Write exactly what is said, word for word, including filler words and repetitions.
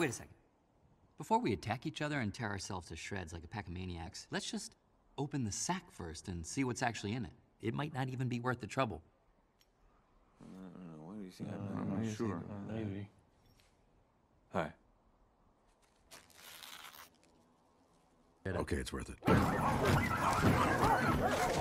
wait a second. Before we attack each other and tear ourselves to shreds like a pack of maniacs, let's just open the sack first and see what's actually in it. It might not even be worth the trouble. I don't know. What do you think? Uh, I'm not maybe. sure. Maybe. Hi. Okay, it's worth it.